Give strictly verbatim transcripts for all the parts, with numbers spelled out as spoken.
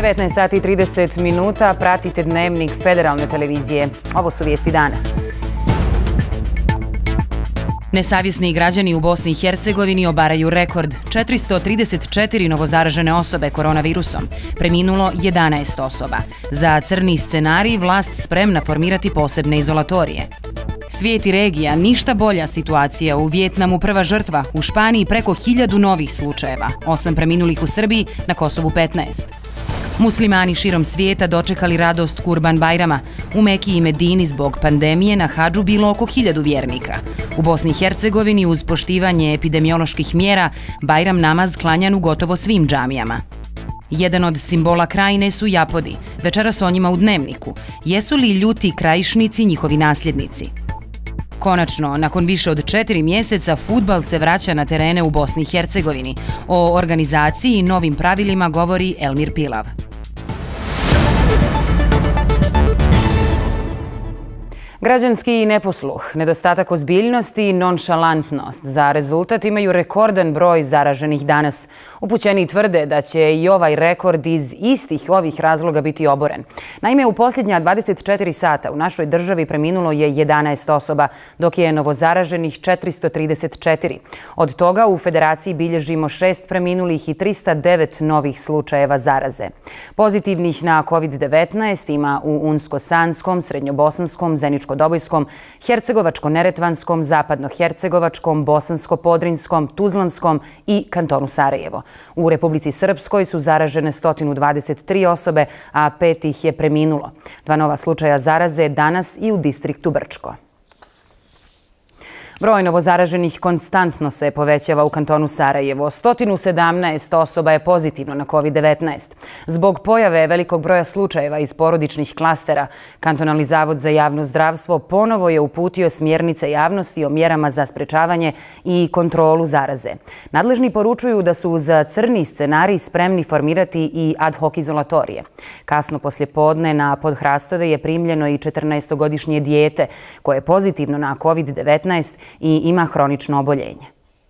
devetnaest sati i trideset minuta, pratite dnevnik Federalne televizije. Ovo su vijesti dana. Nesavjesni građani u Bosni i Hercegovini obaraju rekord. četiristo trideset četiri novozaražene osobe koronavirusom. Preminulo jedanaest osoba. Za crni scenarij vlast spremna formirati posebne izolatorije. Svijet i regija, ništa bolja situacija. U Vijetnamu prva žrtva, u Španiji preko hiljadu novih slučajeva. Osam preminulih u Srbiji, na Kosovu petnaest. Muslimani širom svijeta dočekali radost Kurban Bajrama. U Meki i Medini zbog pandemije na hadžu bilo oko hiljadu vjernika. U Bosni i Hercegovini uz poštivanje epidemioloških mjera Bajram namaz klanjan u gotovo svim džamijama. Jedan od simbola krajine su japodi. Večeras o njima u dnevniku. Jesu li ljuti krajišnici njihovi nasljednici? Konačno, nakon više od četiri mjeseca, fudbal se vraća na terene u Bosni i Hercegovini. O organizaciji i novim pravilima govori Elmir Pilav. Građanski neposluh, nedostatak ozbiljnosti i nonšalantnost za rezultat imaju rekordan broj zaraženih danas. Upućeni tvrde da će i ovaj rekord iz istih ovih razloga biti oboren. Naime, u posljednja dvadeset četiri sata u našoj državi preminulo je jedanaest osoba, dok je novozaraženih četiristo trideset četiri. Od toga u Federaciji bilježimo šest preminulih i trista devet novih slučajeva zaraze. Pozitivnih na kovid devetnaest ima u Unsko-Sanskom, Srednjobosanskom, Zeničko Dobojskom, Hercegovačko-Neretvanskom, Zapadno-Hercegovačkom, Bosansko-Podrinjskom, Tuzlanskom i kantonu Sarajevo. U Republici Srpskoj su zaražene sto dvadeset tri osobe, a pet ih je preminulo. Dva nova slučaja zaraze danas i u distriktu Brčko. Broj novozaraženih konstantno se povećava u kantonu Sarajevo. sto sedamnaest osoba je pozitivno na kovid devetnaest. Zbog pojave velikog broja slučajeva iz porodičnih klastera, Kantonalni zavod za javno zdravstvo ponovo je uputio smjernice javnosti o mjerama za sprečavanje i kontrolu zaraze. Nadležni poručuju da su za crni scenarij spremni formirati i ad hoc izolatorije. Kasno poslje podne na Podhrastove je primljeno i četrnaestogodišnje dijete koje je pozitivno na kovid devetnaest i ima hronično oboljenje.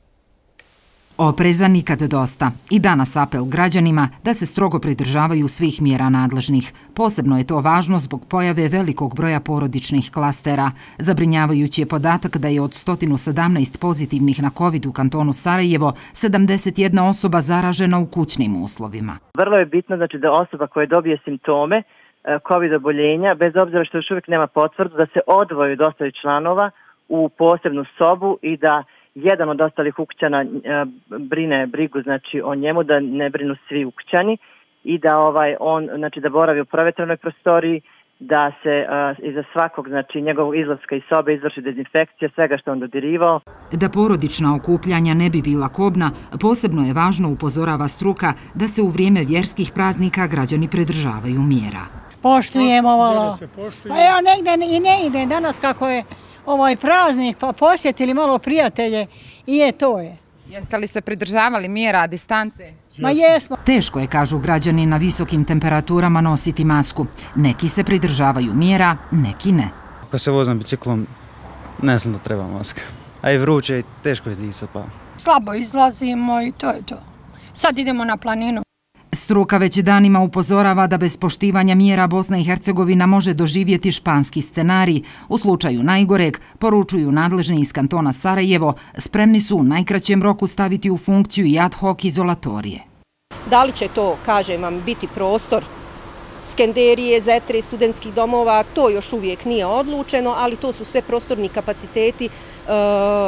Opreza nikad dosta. I danas apel građanima da se strogo pridržavaju svih mjera nadležnih. Posebno je to važno zbog pojave velikog broja porodičnih klastera. Zabrinjavajući je podatak da je od sto sedamnaest pozitivnih na kovid u kantonu Sarajevo, sedamdeset jedna osoba zaražena u kućnim uslovima. Vrlo je bitno znači, da osoba koja dobije simptome kovid oboljenja, bez obzira što još uvijek nema potvrdu, da se odvoji od ostalih članova u posebnu sobu i da jedan od ostalih ukućana brine brigu znači o njemu, da ne brinu svi ukućani i da ovaj on znači da boravi u provetrenoj prostoriji, da se uh, iza svakog znači njegovog izlaska iz sobe izvrši dezinfekcija svega što on dodirivao. Da porodična okupljanja ne bi bila kobna, posebno je važno, upozorava struka, da se u vrijeme vjerskih praznika građani pridržavaju mjera. Poštujemo ovo. Pa ja negdje i ne ide danas kako je ovaj praznik, pa posjetili malo prijatelje i je to je. Jeste li se pridržavali mjera distance? Ma jesmo. Teško je, kažu građani, na visokim temperaturama nositi masku. Neki se pridržavaju mjera, neki ne. Ako se vozim biciklom, ne znam da treba maska. A i vruće i teško je disati pa. Slabo izlazimo i to je to. Sad idemo na planinu. Struka već danima upozorava da bez poštivanja mjera Bosna i Hercegovina može doživjeti španski scenarij. U slučaju najgoreg, poručuju nadležni iz kantona Sarajevo, spremni su u najkraćem roku staviti u funkciju i ad hoc izolatorije. Da li će to, kažem vam, biti prostor skenderije, zetre, studentskih domova, to još uvijek nije odlučeno, ali to su sve prostorni kapaciteti uh, uh,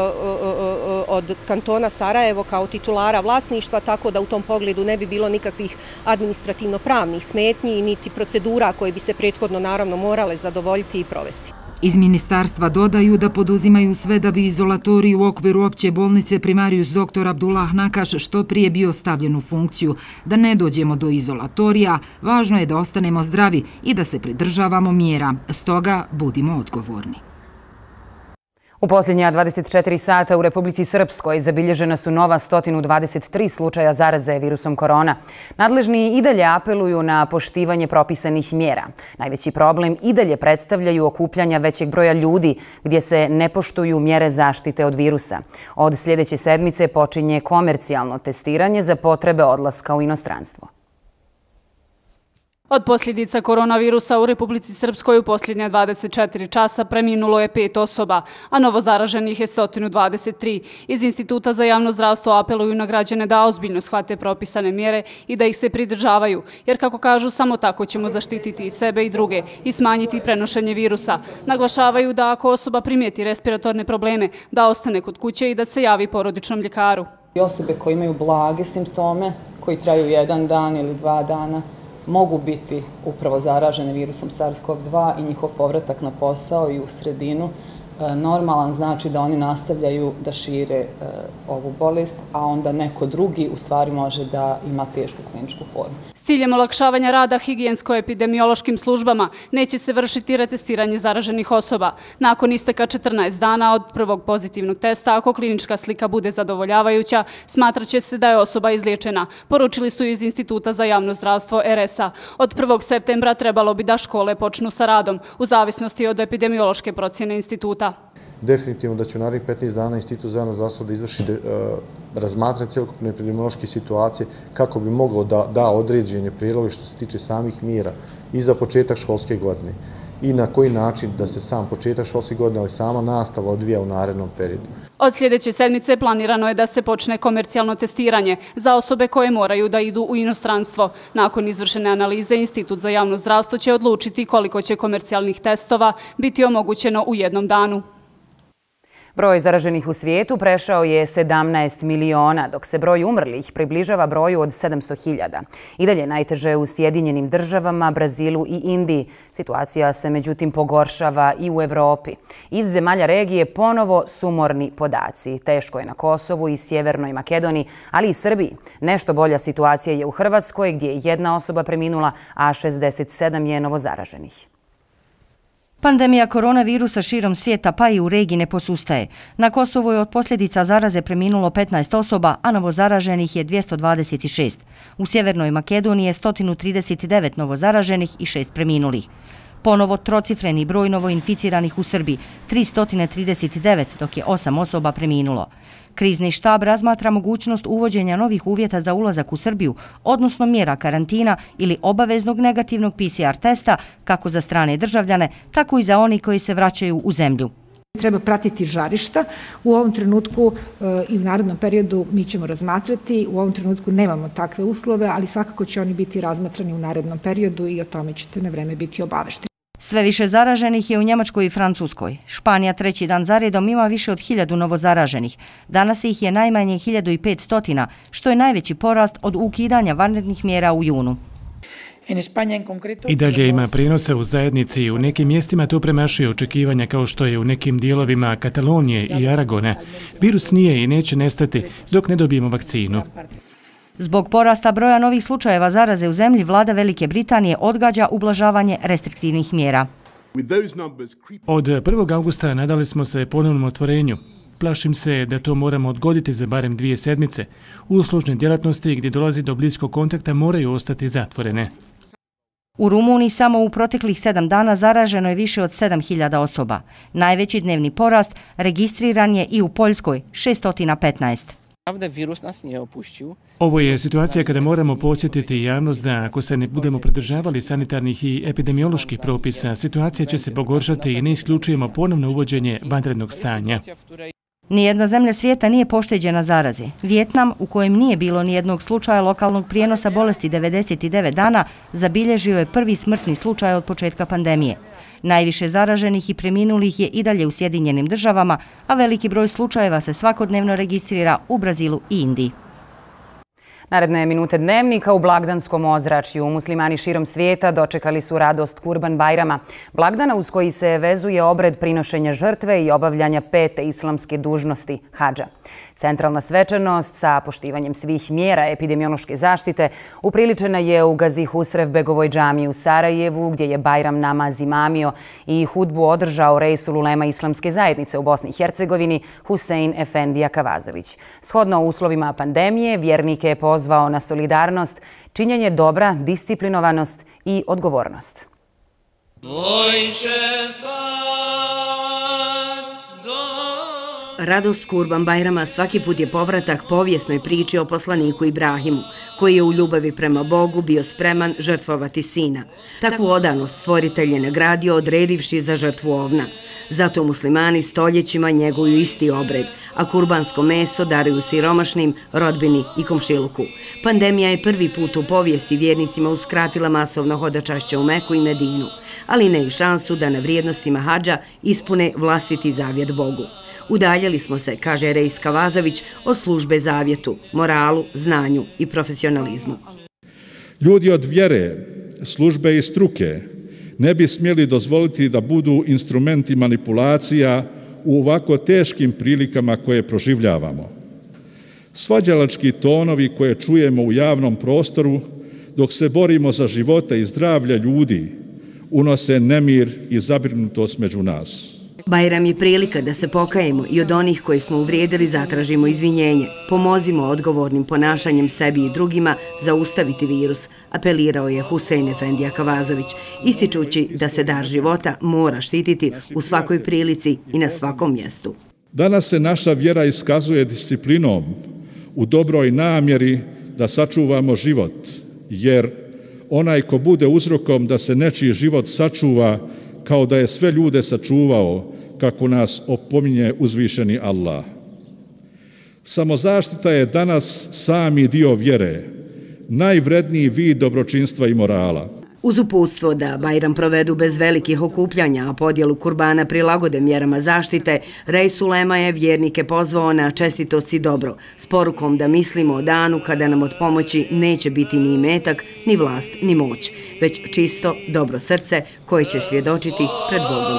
uh, od kantona Sarajevo kao titulara vlasništva, tako da u tom pogledu ne bi bilo nikakvih administrativno-pravnih smetnji niti procedura koje bi se prethodno naravno morale zadovoljiti i provesti. Iz ministarstva dodaju da poduzimaju sve da bi izolatorij u okviru opće bolnice primarijus doktor Abdullah Nakaš što prije bio stavljen u funkciju. Da ne dođemo do izolatorija, važno je da ostanemo zdravi i da se pridržavamo mjera. Stoga budimo odgovorni. U posljednja dvadeset četiri sata u Republici Srpskoj zabilježena su nova sto dvadeset tri slučaja zaraze virusom korona. Nadležni i dalje apeluju na poštivanje propisanih mjera. Najveći problem i dalje predstavljaju okupljanja većeg broja ljudi gdje se ne poštuju mjere zaštite od virusa. Od sljedeće sedmice počinje komercijalno testiranje za potrebe odlaska u inostranstvo. Od posljedica koronavirusa u Republici Srpskoj u posljednja dvadeset četiri časa preminulo je pet osoba, a novozaraženih je sto dvadeset tri. Iz Instituta za javno zdravstvo apeluju na građane da ozbiljno shvate propisane mjere i da ih se pridržavaju, jer kako kažu, samo tako ćemo zaštititi i sebe i druge i smanjiti prenošenje virusa. Naglašavaju da ako osoba primijeti respiratorne probleme, da ostane kod kuće i da se javi porodičnom ljekaru. Osobe koje imaju blage simptome, koji traju jedan dan ili dva dana, mogu biti upravo zaražene virusom SARS-CoV dva i njihov povratak na posao i u sredinu normalan znači da oni nastavljaju da šire ovu bolest, a onda neko drugi u stvari može da ima tešku kliničku formu. S ciljem olakšavanja rada higijensko-epidemiološkim službama neće se vršiti retestiranje zaraženih osoba. Nakon isteka četrnaest dana od prvog pozitivnog testa, ako klinička slika bude zadovoljavajuća, smatraće se da je osoba izliječena, poručili su iz Instituta za javno zdravstvo R S A. Od prvog septembra trebalo bi da škole počnu sa radom, u zavisnosti od epidemiološke procjene instituta. Definitivno da će u narednih petnaest dana Institut za javno zdravstvo da izvrši razmatranje cjelokupne epidemiološke situacije kako bi moglo da da određene prijedloge što se tiče samih mjera i za početak školske godine i na koji način da se sam početak školske godine, ali sama nastava odvija u narednom periodu. Od sljedeće sedmice planirano je da se počne komercijalno testiranje za osobe koje moraju da idu u inostranstvo. Nakon izvršene analize, Institut za javno zdravstvo će odlučiti koliko će komercijalnih testova biti omogućeno u jednom danu. Broj zaraženih u svijetu prešao je sedamnaest miliona, dok se broj umrlih približava broju od sedamsto hiljada. I dalje najteže u Sjedinjenim državama, Brazilu i Indiji. Situacija se međutim pogoršava i u Evropi. Iz zemalja regije ponovo sumorni podaci. Teško je na Kosovu i Sjevernoj Makedoniji, ali i Srbiji. Nešto bolja situacija je u Hrvatskoj, gdje je jedna osoba preminula, a šezdeset sedam je novozaraženih. Pandemija koronavirusa širom svijeta pa i u regiji ne posustaje. Na Kosovu je od posljedica zaraze preminulo petnaest osoba, a novozaraženih je dvjesto dvadeset šest. U Sjevernoj Makedoniji je sto trideset devet novozaraženih i šest preminulih. Ponovo trocifreni broj novoinficiranih u Srbiji, tristo trideset devet, dok je osam osoba preminulo. Krizni štab razmatra mogućnost uvođenja novih uvjeta za ulazak u Srbiju, odnosno mjera karantina ili obaveznog negativnog P C R testa, kako za strane državljane, tako i za oni koji se vraćaju u zemlju. Treba pratiti žarišta. U ovom trenutku i u narednom periodu mi ćemo razmatrati. U ovom trenutku nemamo takve uslove, ali svakako će oni biti razmatrani u narednom periodu i o tome ćete na vreme biti obavešteni. Sve više zaraženih je u Njemačkoj i Francuskoj. Španija treći dan zaredom ima više od hiljadu novozaraženih. Danas ih je najmanje hiljadu petsto, što je najveći porast od ukidanja vanrednih mjera u junu. I dalje ima prenose u zajednici i u nekim mjestima to premašuje očekivanja, kao što je u nekim dijelovima Katalonije i Aragona. Virus nije i neće nestati dok ne dobijemo vakcinu. Zbog porasta broja novih slučajeva zaraze u zemlji, vlada Velike Britanije odgađa ublažavanje restriktivnih mjera. Od prvog augusta nadali smo se ponovnom otvorenju. Plašim se da to moramo odgoditi za barem dvije sedmice. Uslužne djelatnosti gdje dolazi do bliskog kontakta moraju ostati zatvorene. U Rumuniji samo u proteklih sedam dana zaraženo je više od sedam hiljada osoba. Najveći dnevni porast registriran je i u Poljskoj, šesto petnaest. Ovo je situacija kada moramo podsjetiti javnost da ako se ne budemo pridržavali sanitarnih i epidemioloških propisa, situacija će se pogoršati i ne isključujemo ponovno uvođenje vanrednog stanja. Nijedna zemlja svijeta nije pošteđena zaraze. Vijetnam, u kojem nije bilo nijednog slučaja lokalnog prijenosa bolesti devedeset devet dana, zabilježio je prvi smrtni slučaj od početka pandemije. Najviše zaraženih i preminulih je i dalje u Sjedinjenim državama, a veliki broj slučajeva se svakodnevno registrira u Brazilu i Indiji. Naredne minute dnevnika u blagdanskom ozračju. Muslimani širom svijeta dočekali su radost Kurban Bajrama, blagdana uz koji se vezuje obred prinošenja žrtve i obavljanja pete islamske dužnosti hadža. Centralna svečanost sa poštivanjem svih mjera epidemiološke zaštite upriličena je u Gazi Husrevbegovoj džamiji u Sarajevu, gdje je Bajram namaz imamio i hudbu održao Reisul Ulema Islamske zajednice u Bosni i Hercegovini Husein Efendija Kavazović. Shodno uslovima pandemije, vjernike je pozvao na solidarnost, činjenje dobra, disciplinovanost i odgovornost. radost Kurban Bajrama svaki put je povratak povijesnoj priči o poslaniku Ibrahimu, koji je u ljubavi prema Bogu bio spreman žrtvovati sina. Takvu odanost stvoritelj je nagradio odredivši za žrtvu ovna. Zato muslimani stoljećima njeguju isti obred, a kurbansko meso daruju siromašnim, rodbini i komšiluku. Pandemija je prvi put u povijesti vjernicima uskratila masovno hodočašće u Meku i Medinu, ali ne i šansu da na vrijednostima hadža ispune vlastiti zavjet Bogu. Udaljili smo se, kaže Rejs Kavazović, od službe zavjetu, moralu, znanju i profesionalizmu. Ljudi od vjere, službe i struke ne bi smjeli dozvoliti da budu instrumenti manipulacija u ovako teškim prilikama koje proživljavamo. Svađalački tonovi koje čujemo u javnom prostoru dok se borimo za živote i zdravlje ljudi unose nemir i zabrinutost među nas. Bajram je prilika da se pokajemo i od onih koji smo uvrijedili zatražimo izvinjenje. Pomozimo odgovornim ponašanjem sebi i drugima zaustaviti virus, apelirao je Husein Efendija Kavazović, ističući da se dar života mora štititi u svakoj prilici i na svakom mjestu. Danas se naša vjera iskazuje disciplinom u dobroj namjeri da sačuvamo život, jer onaj ko bude uzrokom da se nečiji život sačuva kao da je sve ljude sačuvao, kako nas opominje uzvišeni Allah. Samozaštita je danas sami dio vjere, najvredniji vid dobročinstva i morala. Uz uputstvo da Bajram provedu bez velikih okupljanja, a podjelu kurbana prilagode mjerama zaštite, Rejs Ulema je vjernike pozvao na čestitost i dobro, s porukom da mislimo o danu kada nam od pomoći neće biti ni imetak, ni vlast, ni moć, već čisto, dobro srce koje će svjedočiti pred Bogom.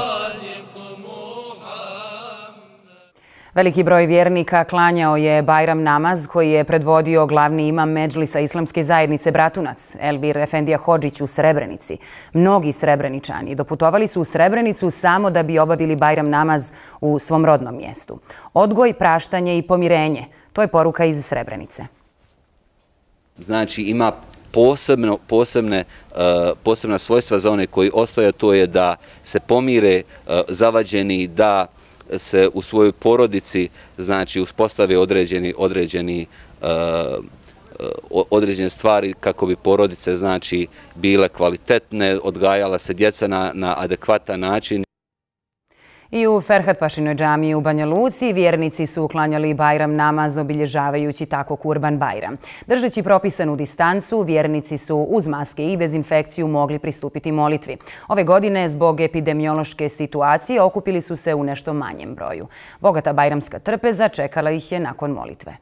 Veliki broj vjernika klanjao je Bajram namaz koji je predvodio glavni imam Medžlisa Islamske zajednice Bratunac, Elbir Efendija Hodžić u Srebrenici. Mnogi Srebreničani doputovali su u Srebrenicu samo da bi obavili Bajram namaz u svom rodnom mjestu. Odgoj, praštanje i pomirenje, to je poruka iz Srebrenice. Znači ima posebno, posebne, uh, posebna svojstva za one koji osvaja, to je da se pomire uh, zavađeni, da se u svojoj porodici, znači, uspostave određeni, određeni, uh, određene stvari kako bi porodice, znači, bile kvalitetne, odgajala se djeca na, na adekvatan način. I u Ferhat-Pašinoj džamiji u Banja Luci vjernici su uklanjali Bajram namaz obilježavajući tako Kurban Bajram. Držeći propisanu distancu, vjernici su uz maske i dezinfekciju mogli pristupiti molitvi. Ove godine, zbog epidemiološke situacije, okupili su se u nešto manjem broju. Bogata bajramska trpeza čekala ih je nakon molitve.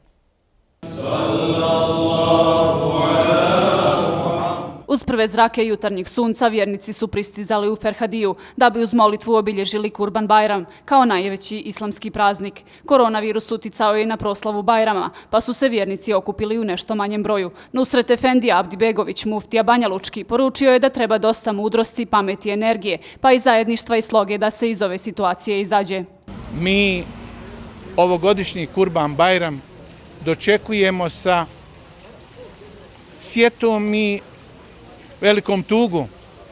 Uz prve zrake jutarnjeg sunca vjernici su pristizali u Ferhadiju da bi uz molitvu obilježili Kurban Bajram kao najveći islamski praznik. Koronavirus uticao je i na proslavu Bajrama, pa su se vjernici okupili u nešto manjem broju. Nusret Efendija Abdibegović, muftija Banja Lučki, poručio je da treba dosta mudrosti, pameti i energije, pa i zajedništva i sloge da se iz ove situacije izađe. Mi ovogodišnji Kurban Bajram dočekujemo sa sjetom i velikom tugu,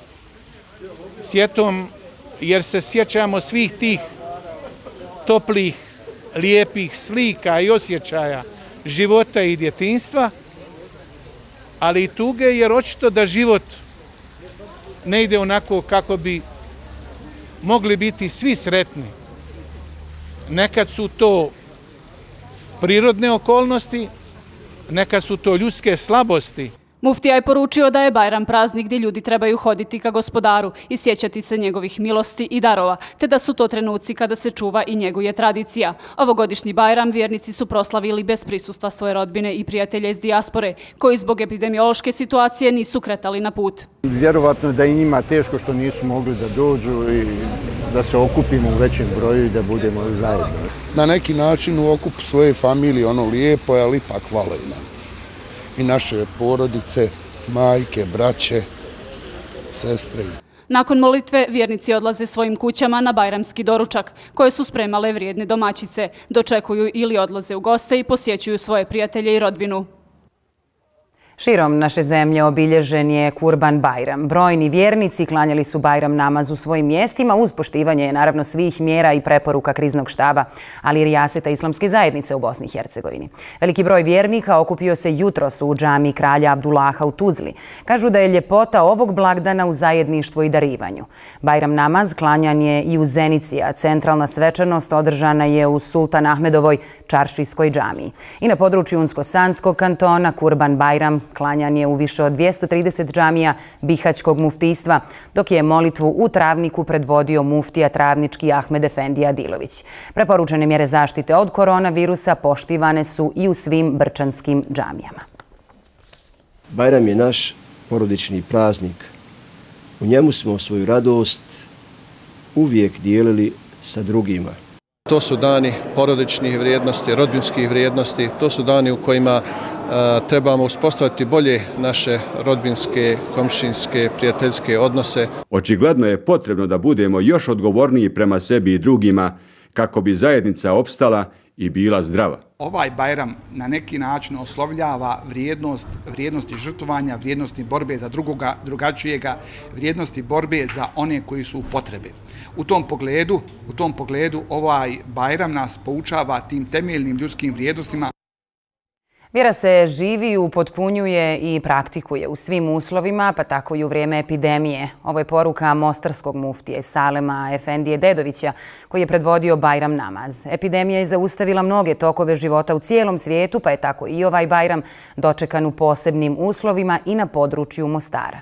sjetom jer se sjećamo svih tih toplih, lijepih slika i osjećaja života i djetinjstva, ali i tuge jer očito da život ne ide onako kako bi mogli biti svi sretni. Nekad su to prirodne okolnosti, nekad su to ljudske slabosti. Muftija je poručio da je Bajram praznik gdje ljudi trebaju hoditi ka gospodaru i sjećati se njegovih milosti i darova, te da su to trenuci kada se čuva i njeguje tradicija. Ovogodišnji Bajram vjernici su proslavili bez prisustva svoje rodbine i prijatelja iz dijaspore, koji zbog epidemiološke situacije nisu kretali na put. Vjerovatno da i njima teško što nisu mogli da dođu i da se okupimo u većem broju i da budemo zajedno. Na neki način u okupu svoje familije, ono lijepo je, ali ipak hvala i nam. I naše porodice, majke, braće, sestre. Nakon molitve vjernici odlaze svojim kućama na bajramski doručak, koje su spremale vrijedne domaćice, dočekuju ili odlaze u goste i posjećuju svoje prijatelje i rodbinu. Širom naše zemlje obilježen je Kurban Bajram. Brojni vjernici klanjali su Bajram namaz u svojim mjestima uz poštivanje naravno svih mjera i preporuka kriznog štaba, ali i rijaseta islamske zajednice u Bosni i Hercegovini. Veliki broj vjernika okupio se jutros u džamiji kralja Abdullaha u Tuzli. Kažu da je ljepota ovog blagdana u zajedništvu i darivanju. Bajram namaz klanjan je i u Zenici, a centralna svečanost održana je u Sultan Ahmedovoj čaršijskoj džamiji. I na području Unsko-Sanskog kantona Kurban Bajram klanjan je u više od dvjesto trideset džamija Bihaćkog muftijstva, dok je molitvu u Travniku predvodio muftija Travnički Ahmed Efendija Dilović. Preporučene mjere zaštite od koronavirusa poštivane su i u svim brčanskim džamijama. Bajram je naš porodični praznik. U njemu smo svoju radost uvijek dijelili sa drugima. To su dani porodičnih vrijednosti, rodbinskih vrijednosti, to su dani u kojima trebamo uspostaviti bolje naše rodbinske, komšinske, prijateljske odnose. Očigledno je potrebno da budemo još odgovorniji prema sebi i drugima kako bi zajednica opstala i bila zdrava. Ovaj Bajram na neki način oslovljava vrijednost, vrijednosti žrtvovanja, vrijednosti borbe za drugoga, drugačijega, vrijednosti borbe za one koji su u potrebi. U tom pogledu, u tom pogledu ovaj Bajram nas poučava tim temeljnim ljudskim vrijednostima. Vjera se živi, upotpunjuje i praktikuje u svim uslovima, pa tako i u vrijeme epidemije. Ovo je poruka mostarskog muftije Salema Efendije Dedovića, koji je predvodio Bajram namaz. Epidemija je zaustavila mnoge tokove života u cijelom svijetu, pa je tako i ovaj Bajram dočekan u posebnim uslovima i na području Mostara.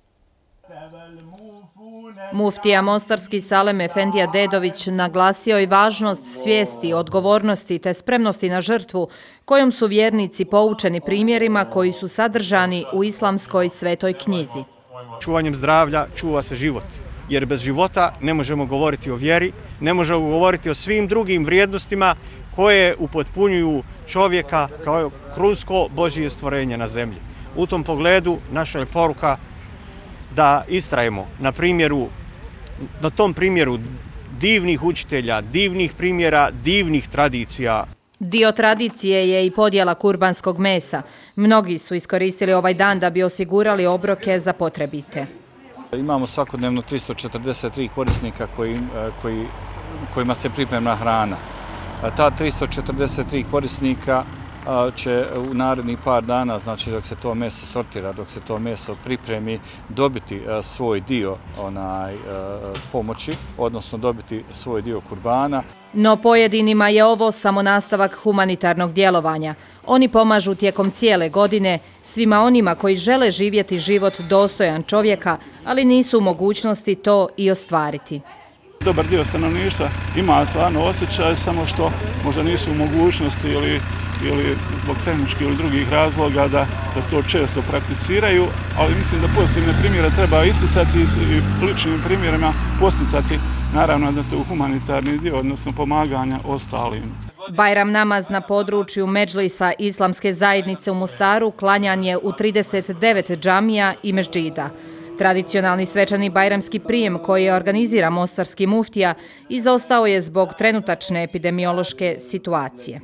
Muftija mostarski Salem Efendija Dedović naglasio je važnost svijesti, odgovornosti te spremnosti na žrtvu, kojom su vjernici poučeni primjerima koji su sadržani u islamskoj svetoj knjizi. Čuvanjem zdravlja čuva se život, jer bez života ne možemo govoriti o vjeri, ne možemo govoriti o svim drugim vrijednostima koje upotpunjuju čovjeka kao krunsko Božje stvorenje na zemlji. U tom pogledu naša je poruka da istrajemo na primjeru, na tom primjeru divnih učitelja, divnih primjera, divnih tradicija. Dio tradicije je i podjela kurbanskog mesa. Mnogi su iskoristili ovaj dan da bi osigurali obroke za potrebite. Imamo svakodnevno tristo četrdeset tri korisnika koji, koji, kojima se priprema hrana. Ta tristo četrdeset tri korisnika će u narednih par dana, znači dok se to meso sortira, dok se to meso pripremi, dobiti svoj dio onaj, pomoći, odnosno dobiti svoj dio kurbana. No pojedinima je ovo samo nastavak humanitarnog djelovanja. Oni pomažu tijekom cijele godine svima onima koji žele živjeti život dostojan čovjeka, ali nisu u mogućnosti to i ostvariti. Dobar dio stanovništva ima stvarno osjećaj, samo što možda nisu u mogućnosti ili ili zbog tehničkih ili drugih razloga da, da to često prakticiraju, ali mislim da pozitivne primjere treba isticati i ličnim primjerima posticati, naravno da to je humanitarni dio, odnosno pomaganja ostalim. Bajram namaz na području Medžlisa islamske zajednice u Mostaru klanjan je u trideset devet džamija i mešdžida. Tradicionalni svečani bajramski prijem koji je organizira mostarski muftija izostao je zbog trenutačne epidemiološke situacije.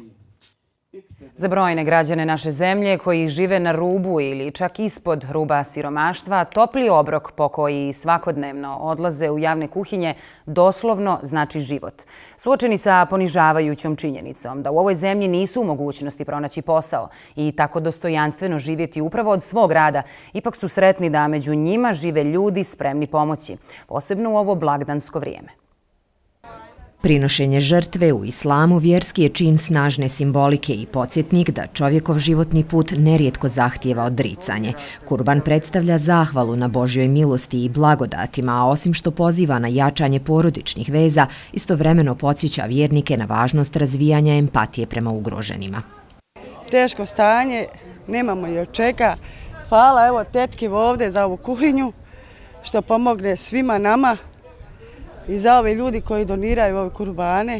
Za brojne građane naše zemlje koji žive na rubu ili čak ispod ruba siromaštva, topli obrok po koji svakodnevno odlaze u javne kuhinje doslovno znači život. Suočeni sa ponižavajućom činjenicom da u ovoj zemlji nisu u mogućnosti pronaći posao i tako dostojanstveno živjeti upravo od svog rada, ipak su sretni da među njima žive ljudi spremni pomoći, posebno u ovo blagdansko vrijeme. Prinošenje žrtve u islamu vjerski je čin snažne simbolike i podsjetnik da čovjekov životni put nerijetko zahtijeva odricanje. Kurban predstavlja zahvalu na Božjoj milosti i blagodatima, a osim što poziva na jačanje porodičnih veza, istovremeno podsjeća vjernike na važnost razvijanja empatije prema ugroženima. Teško stanje, nemamo i od čega. Hvala evo tetki ovdje za ovu kuhinju što pomogne svima nama. I za ove ljudi koji doniraju ove kurbane,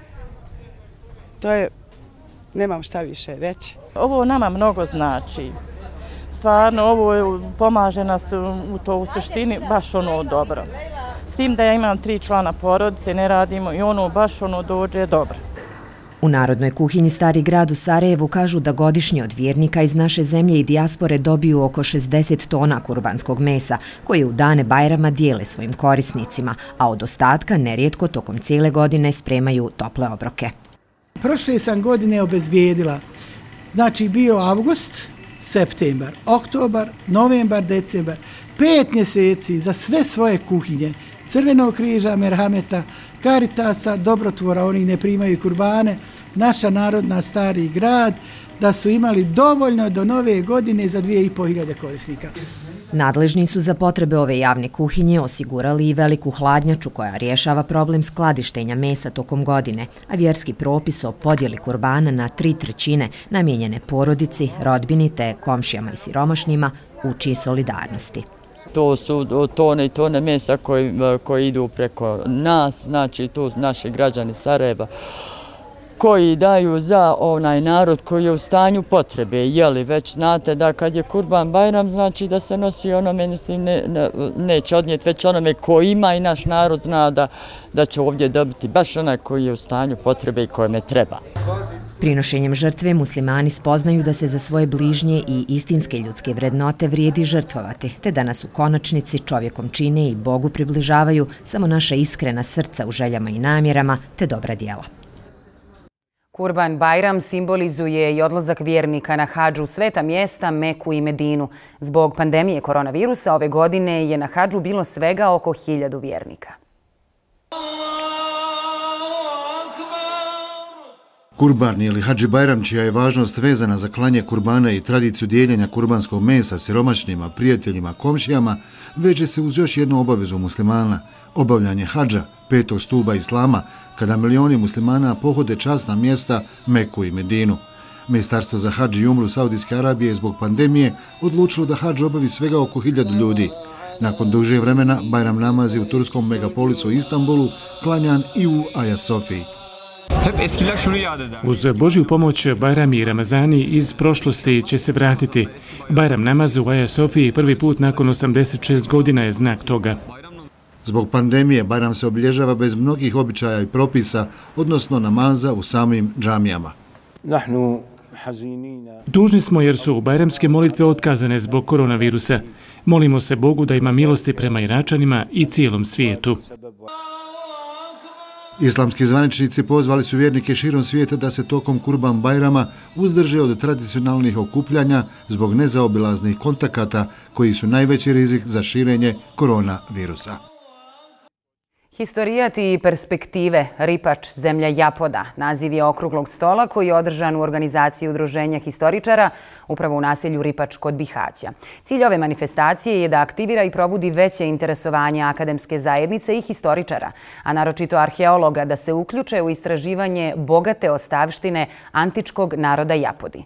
to je, nemam šta više reći. Ovo nama mnogo znači. Stvarno, ovo pomaže nas u to u suštini baš ono dobro. S tim da ja imam tri člana porodice, ne radimo i ono baš ono dođe dobro. U Narodnoj kuhinji Stari grad u Sarajevu kažu da godišnje od vjernika iz naše zemlje i dijaspore dobiju oko šezdeset tona kurbanskog mesa, koje u dane Bajrama dijele svojim korisnicima, a od ostatka nerijetko tokom cijele godine spremaju tople obroke. Prošle sam godine obezbijedila, znači bio avgust, septembar, oktobar, novembar, decembar, pet mjeseci za sve svoje kuhinje, Crvenog križa, Merhameta, Karitasa, Dobrotvora, oni ne primaju kurbane, naša narodna Stari grad, da su imali dovoljno do nove godine za dvije i po hiljade korisnika. Nadležni su za potrebe ove javne kuhinje osigurali i veliku hladnjaču koja rješava problem skladištenja mesa tokom godine, a vjerski propis o podjeli kurbana na tri trećine namijenjene porodici, rodbini te komšijama i siromašnima uči solidarnosti. To su tone i tone mesa koji, koji idu preko nas, znači tu naši građani Sarajeva koji daju za onaj narod koji je u stanju potrebe. Jeli, već znate da kad je Kurban Bajram, znači da se nosi onome, mislim, ne, ne, neće odnijeti, već onome koji ima i naš narod zna da, da će ovdje dobiti baš onaj koji je u stanju potrebe i kojeme treba. Prinošenjem žrtve muslimani spoznaju da se za svoje bližnje i istinske ljudske vrednote vrijedi žrtvovati, te da nas u konačnici čovjekom čine i Bogu približavaju samo naša iskrena srca u željama i namjerama, te dobra djela. Kurban Bajram simbolizuje i odlazak vjernika na hadžu u sveta mjesta Meku i Medinu. Zbog pandemije koronavirusa ove godine je na hadžu bilo svega oko hiljadu vjernika. Kurban ili Hadži Bajram, čija je važnost vezana za klanje kurbana i tradiciju dijeljenja kurbanskog mesa siromašnima, prijateljima, komšijama, veže se uz još jednu obavezu muslimana, obavljanje hadža, petog stuba islama, kada milioni muslimana pohode časna mjesta Meku i Medinu. Ministarstvo za hadž i umru Saudijske Arabije zbog pandemije odlučilo da hadž obavi svega oko hiljadu ljudi. Nakon duže vremena, Bajram namaz je u turskom megapolisu Istanbulu klanjan i u Aja Sofiji. Uz Božju pomoć Bajram i Ramazani iz prošlosti će se vratiti. Bajram namaz u Aja Sofiji prvi put nakon osamdeset šest godina je znak toga. Zbog pandemije Bajram se obilježava bez mnogih običaja i propisa, odnosno namaza u samim džamijama. Tužni smo jer su bajramske molitve otkazane zbog koronavirusa. Molimo se Bogu da ima milosti prema Iračanima i cijelom svijetu. Islamski zvaničnici pozvali su vjernike širom svijeta da se tokom Kurban Bajrama uzdrže od tradicionalnih okupljanja zbog nezaobilaznih kontakata koji su najveći rizik za širenje koronavirusa. Historijat i perspektive, Ripač, zemlja Japoda, naziv je okruglog stola koji je održan u organizaciji Udruženja historičara upravo u naselju Ripač kod Bihaća. Cilj ove manifestacije je da aktivira i probudi veće interesovanje akademske zajednice i historičara, a naročito arheologa da se uključe u istraživanje bogate ostavštine antičkog naroda Japodi.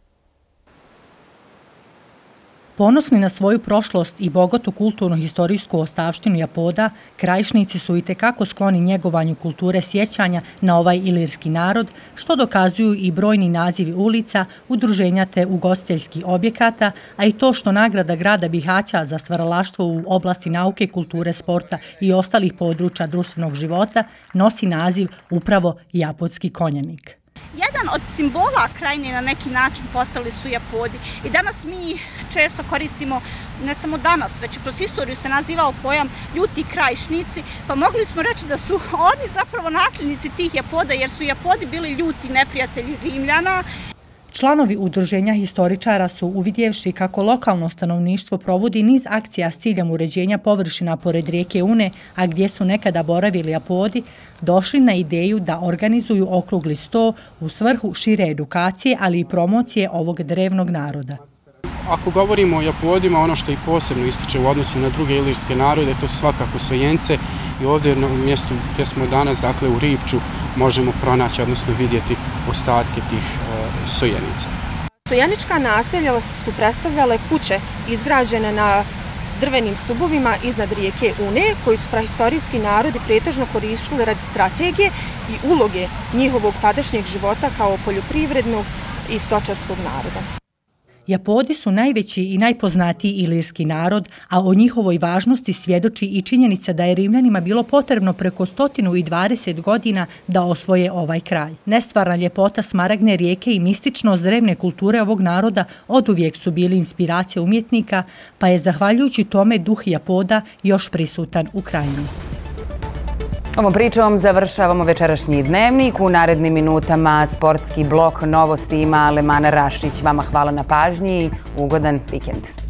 Ponosni na svoju prošlost i bogatu kulturno-historijsku ostavštinu Japoda, Krajišnici su itekako skloni njegovanju kulture sjećanja na ovaj ilirski narod, što dokazuju i brojni nazivi ulica, udruženja te ugostiteljskih objekata, a i to što nagrada grada Bihaća za stvaralaštvo u oblasti nauke, kulture, sporta i ostalih područja društvenog života nosi naziv upravo Japodski konjanik. Jedan od simbola krajine na neki način postali su Japodi i danas mi često koristimo, ne samo danas, već kroz historiju se nazivao pojam ljuti krajišnici, pa mogli smo reći da su oni zapravo nasljednici tih Japoda jer su Japodi bili ljuti neprijatelji Rimljana. Članovi udruženja historičara su, uvidjevši kako lokalno stanovništvo provodi niz akcija s ciljem uređenja površina pored rijeke Une, a gdje su nekada boravili Japodi, došli na ideju da organizuju okrugli sto u svrhu šire edukacije, ali i promocije ovog drevnog naroda. Ako govorimo o Japodima, ono što i posebno ističe u odnosu na druge ilirske narode, to su svakako Sojence i ovdje na mjestu gdje smo danas, dakle u Ripču, možemo pronaći, odnosno vidjeti ostatke tih uh, Sojenica. Sojenička naselja su predstavljale kuće izgrađene na drvenim stubovima iznad rijeke Une, koji su prahistorijski narodi pretežno koristili radi strategije i uloge njihovog tadašnjeg života kao poljoprivrednog i stočarskog naroda. Japodi su najveći i najpoznatiji ilirski narod, a o njihovoj važnosti svjedoči i činjenica da je Rimljanima bilo potrebno preko sto dvadeset godina da osvoje ovaj kraj. Nestvarna ljepota Smaragne rijeke i mističnost drevne kulture ovog naroda oduvijek su bili inspiracija umjetnika, pa je zahvaljujući tome duh Japoda još prisutan u krajini. Ovom pričom završavamo večerašnji dnevnik. U narednim minutama sportski blok novosti ima Lemana Rašić. Vama hvala na pažnji i ugodan vikend.